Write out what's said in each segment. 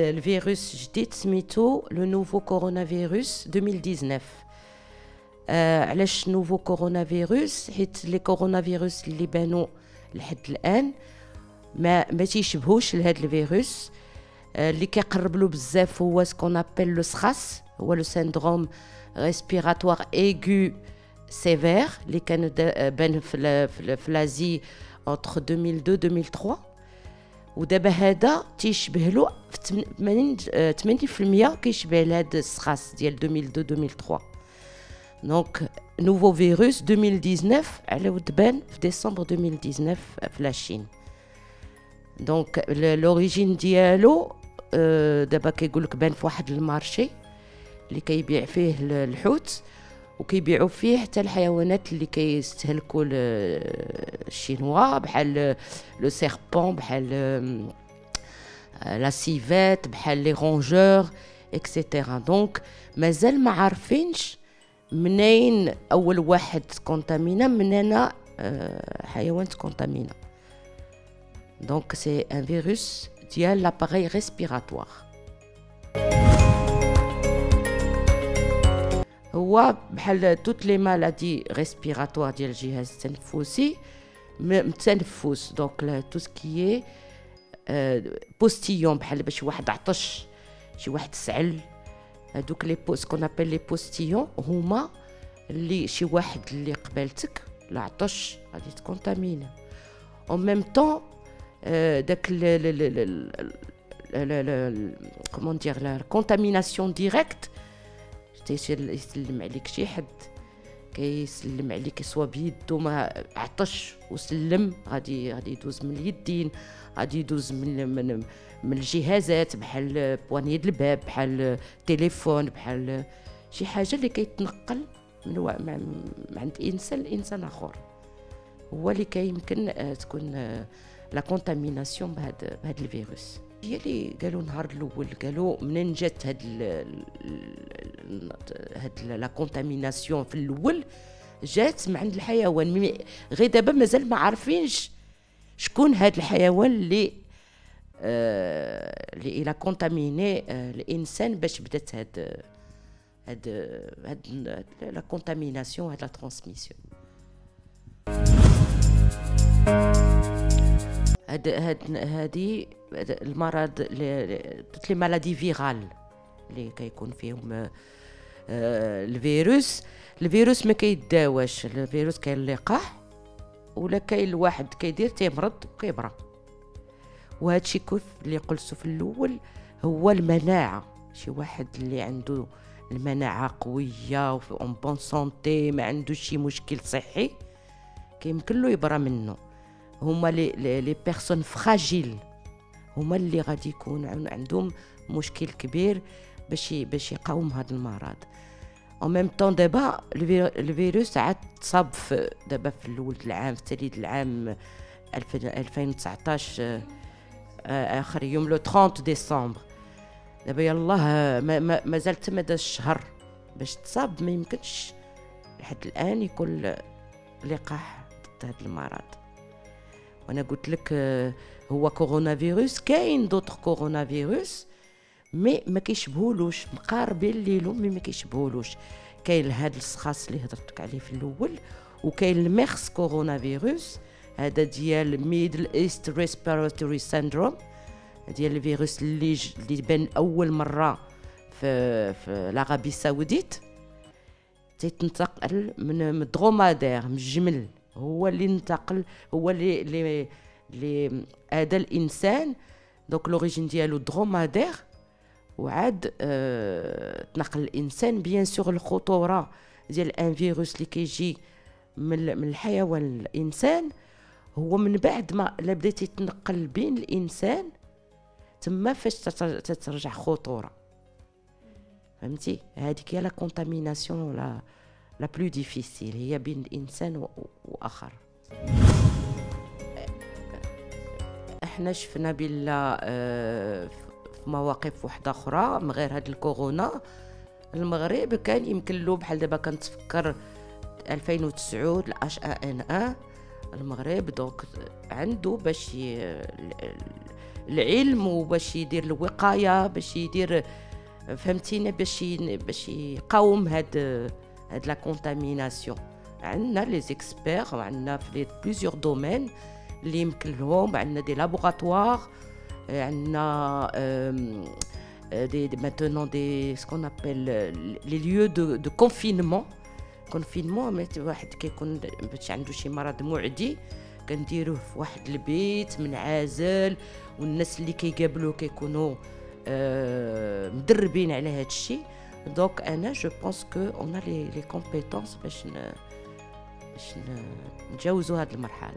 الفيروس جديد سميتو لو نوفو كورونا فيروس 2019. علاش نوفو كورونا فيروس؟ حيت لي كورونا فيروس اللي بانوا لحد الان ما تيشبهوش لهاد الفيروس. اللي كيقرب له بزاف هو سكون ابل لو سخاس، هو لو سيندروم ريسبيراتوار ايغو سيفير اللي كان بان في لازي entre 2002-2003. ودابا هذا تيشبه له في 80% كيشبه لهاد السخاس ديال 2002-2003. دونك نوفو فيروس 2019 على ود بان في ديسمبر 2019 في لاشين. دونك لوريجين ديالو دابا كيقولك بان في واحد المارشي اللي كيبيع فيه الحوت، وكيبيعوا فيه حتى الحيوانات اللي كيستهلكوا الشينوا بحال لو سيربون، بحال لا سيفيت، بحال لي رونجور اكسيتيرا. دونك مازال ما عارفينش منين اول واحد كونتامينا، منين حيوان كونتامينا. دونك سي ان فيروس ديال لاباري ريسبيراتوار. هو بحال توت لي مالادي ريسبيراتوار ديال الجهاز التنفسي متنفس. دونك تو سكي بوستيون، بحال باش واحد عطش، شي واحد سعل، هذوك لي بوست كون ابل لي بوستيون هما اللي شي واحد اللي قبالتك العطش غادي تكونتامينا. اون ميم طون داك كومون دير لا كونتاميناسيون ديريكت، يسلم عليك شي حد، كيسلم عليك سوا بيدو ما عطش وسلم، غادي يدوز من اليدين، غادي يدوز من الجهازات بحال بواني د الباب، بحال تليفون، بحال شي حاجه اللي كيتنقل من عند انسان لانسان اخر، هو اللي كيمكن تكون لا كونتاميناسيون بهذا الفيروس. هي اللي قالوا نهار الاول، قالوا منين جات هاد لا كونتاميناسيون في الاول جات من عند الحيوان، غير دابا مازال ما عارفينش شكون هاد الحيوان اللي الى كونتاميني الانسان باش بدات هاد لا كونتاميناسيون، هاد لا ترانسميسيون. هادي المرض توت لي مالادي فيرال اللي كيكون فيهم الفيروس ما كيداواش. الفيروس كاين اللقاح، ولا كاين الواحد كيدير تيمرض وكيبرى. وهادشي كيف اللي قلتو في الاول هو المناعه. شي واحد اللي عنده المناعه قويه وفي اون بون سونتي، ما عندوش شي مشكل صحي، كيمكن له يبرى منه. هما لي بيرسون فراجيل هما اللي غادي يكون عندهم مشكل كبير باش يقاوم هذا المرض. او ميم طون دابا الفيروس عاد تصاب دابا في الاول العام، في تالي العام 2019 اخر يوم لو 30 ديسمبر. دابا يلاه مازال تما دا الشهر باش تصاب، ما يمكنش لحد الان يكون لقاح ضد هذا المرض. وانا قلت لك هو كورونا فيروس، كاين دوطخ كورونا فيروس مي ما كيشبهولوش، مقاربين ليلو مي ما كيشبهولوش. كاين هذا السخاص اللي هضرتك عليه في الاول، وكاين الميرس كورونا فيروس، هذا ديال ميدل ايست ريسبيراتوري سيندروم، ديال الفيروس اللي بان اول مره في العربيه السعوديه. تيتنتقل من الدرومادير، من الجمل، هو اللي انتقل، هو اللي هذا الانسان. دونك لوريجين ديالو درومادير، وعاد تنقل الانسان. بيان سور الخطوره ديال ان فيروس اللي كيجي من الحيوان للانسان هو من بعد ما بدا يتنقل بين الانسان، تما فاش تترجع خطوره. فهمتي؟ هذيك هي لا كونتاميناسيون لا بلو ديفيسيل، هي بين الانسان واخر. احنا شفنا بلا في مواقف واحده اخرى من غير هاد الكورونا. المغرب كان يمكن له بحال دابا كنتفكر 2009 الH1N1 المغرب، دونك عنده باش العلم وباش يدير الوقايه، باش يدير فهمتيني، باش يقاوم هاد لا كونتاميناسيون. عندنا لي زيكسبير وعندنا في بليزيور دومين اللي يمكن لهم. عندنا دي لابوغاتوار، عندنا دي maintenant des ce qu'on appelle les lieux de confinement. واحد كيكون باش عنده شي مرض معدي كنديروه في واحد البيت منعزل، والناس اللي كيقابلوه كيكونوا مدربين على هذا الشيء. دونك انا جو بونس كو اون لي كومبيتونس باش نتجاوزوا هذه المرحله.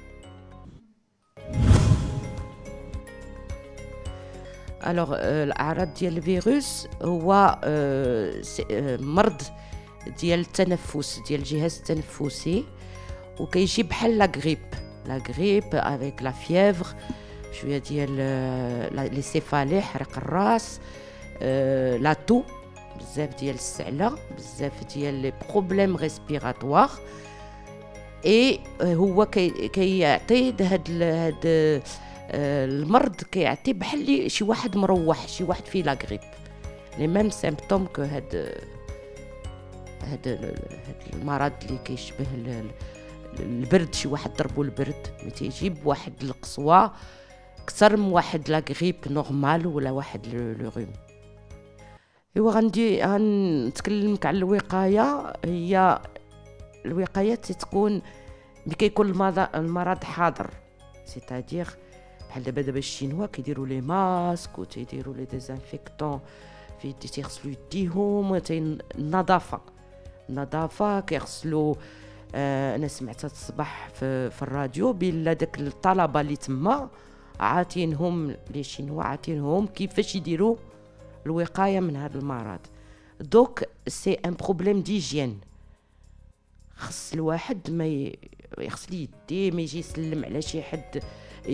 الوغ الاعراض ديال الفيروس هو مرض ديال التنفس، ديال الجهاز التنفسي، وكيجي بحال لا غريب افيك لا فيevre، شويه ديال لي سيفالي، حرق الراس، لا تو، بزاف ديال السعله، بزاف ديال لي بروبليم ريسبيراتوار. اي هو كيعطي هاد المرض، كيعطي بحال شي واحد مروح، شي واحد فيه لا غريب، لي ميم سيمبتوم كو هاد المرض اللي كيشبه البرد. شي واحد ضربو البرد ملي تيجيب واحد القصوى اكثر من واحد لا غريب نورمال ولا واحد لو روم. ايوا غنتكلمك على الوقايه. هي الوقايه تكون ملي كيكون المرض حاضر، سيتادير بحال دابا الشينوا كيديروا لي ماسك وتيديروا لي ديزانفيكتون في تيغسلوا يديهم. النظافه كيغسلوا. انا سمعت هاد الصباح في الراديو بلا داك الطلبه اللي تما عاطينهم لي شينوا، عاطينهم كيفاش يديروا الوقايه من هذا المرض. دوك سي ان بروبليم ديجين، خص الواحد ما يغسل يديه، ما يجي يسلم على شي حد.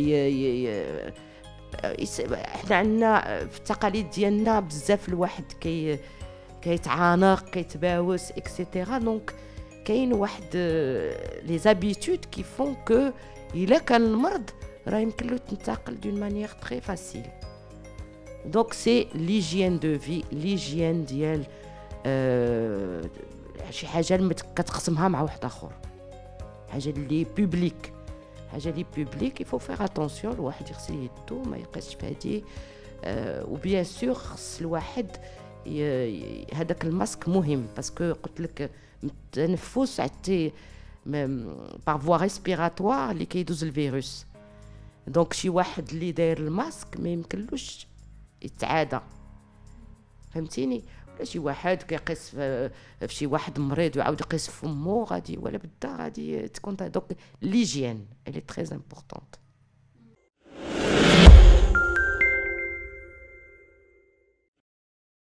احنا عندنا في التقاليد ديالنا بزاف الواحد كيتعانق، كيتباوس اكسيتيرا. دونك كاين واحد لي زابيتود كي فون كو الا كان المرض راه يمكن له تنتقل دون مانيير تري فاسيل. دونك سي ليجيان دو في، ليجيان ديال شي حاجه اللي كتقسمها مع واحد اخر، حاجه اللي بوبليك، يفو فيغ اتونسيون. الواحد يغسل يدو، ما يبقاش في هادي. وبيان سور خص الواحد هذاك الماسك مهم، باسكو قلت لك التنفس عتي بار فوا ريسبيراتوار اللي كيدوز الفيروس. دونك شي واحد اللي داير الماسك ما يمكنلوش يتعادى، فهمتيني؟ ولا شي واحد كيقيس في شي واحد مريض ويعاود يقيس فمو، غادي ولا بدا غادي تكون. دونك ليجيان اللي تري امبورطونط.